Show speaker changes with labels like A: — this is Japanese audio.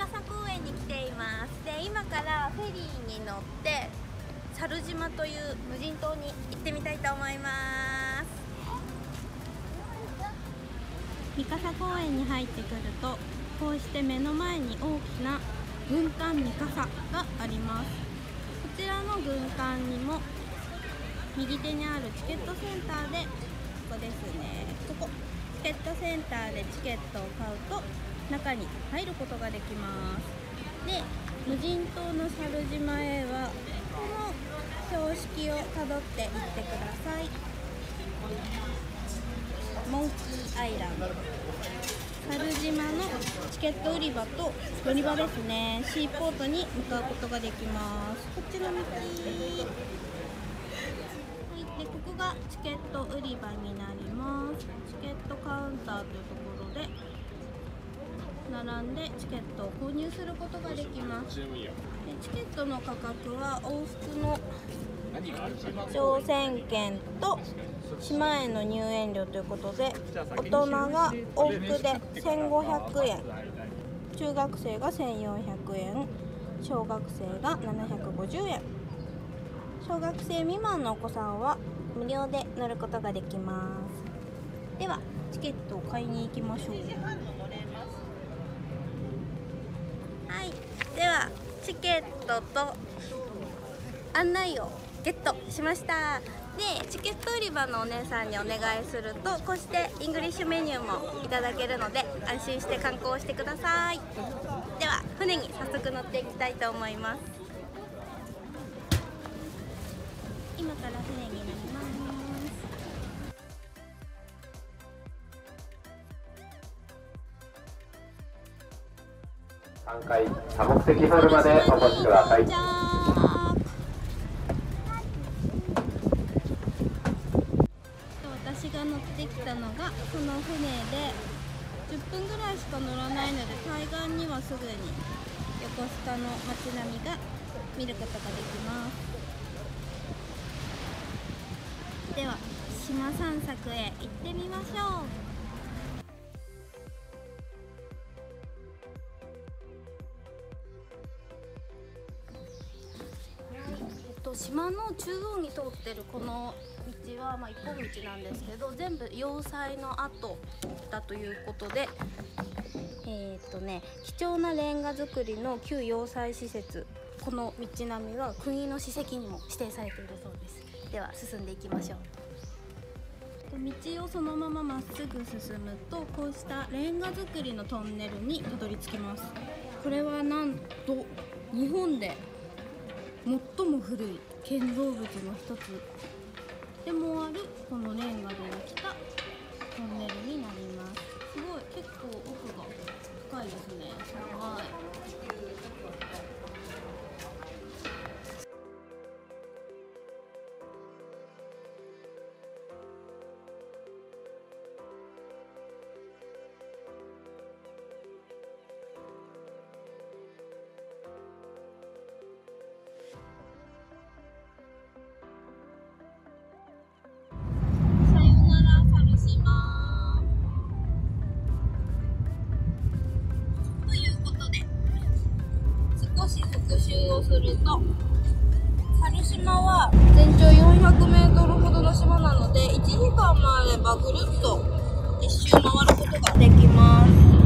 A: 笠公園に来ています。で、今からフェリーに乗って猿島という無人島に行ってみたいと思います。三笠公園に入ってくると、こうして目の前に大きな軍艦三笠があります。こちらの軍艦にも右手にあるチケットセンターで、ここですね、ここチケットセンターでチケットを買うと中に入ることができます。で、無人島の猿島へはこの標識をたどって行ってください。モンキーアイランド、猿島のチケット売り場と乗り場ですね、シーポートに向かうことができます。こっちの道、で、ここがチケット売り場になります。チケットカウンターというところで並んでチケットを購入することができます。で、チケットの価格は往復の乗船券と島への入園料ということで、大人が往復で1500円、中学生が1400円、小学生が750円、小学生未満のお子さんは無料で乗ることができます。ではチケットを買いに行きましょう。はい、ではチケットと案内をゲットしました。で、チケット売り場のお姉さんにお願いすると、こうしてイングリッシュメニューもいただけるので安心して観光してください。では船に早速乗っていきたいと思います。今から船になります。
B: 3階多目的ホールまでお越しください。
A: 私が乗ってきたのがこの船で、10分ぐらいしか乗らないので、対岸にはすぐに横須賀の街並みが見ることができます。では島散策へ行ってみましょう。島の中央に通ってるこの道は、一本道なんですけど、全部要塞の跡だということで、貴重なレンガ造りの旧要塞施設、この道並みは国の史跡にも指定されているそうです。では進んでいきましょう。道をそのまままっすぐ進むと、こうしたレンガ造りのトンネルにたどり着きます。これはなんと日本で最も古い建造物の一つでもあるこのレンガでできたトンネルになります。すごい、結構奥が深いですね。長い。復習をすると、猿島は全長400メートルほどの島なので、1時間もあればぐるっと一周回ることができます。